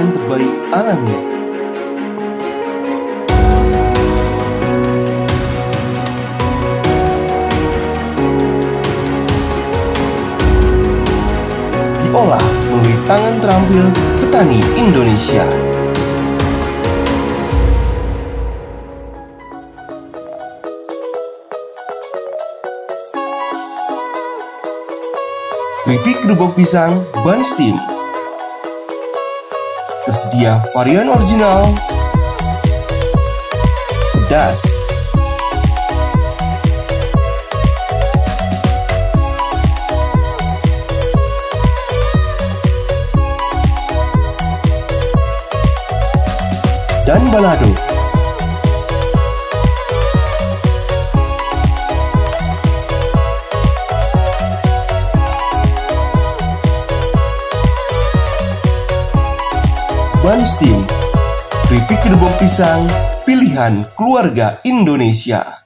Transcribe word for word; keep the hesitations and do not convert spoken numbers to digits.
olahan terbaik alami. Diolah melalui tangan terampil petani Indonesia. Keripik gerobak pisang Banstim. Tersedia varian original, pedas, dan balado. Banstim, keripik gerobak pisang pilihan keluarga Indonesia.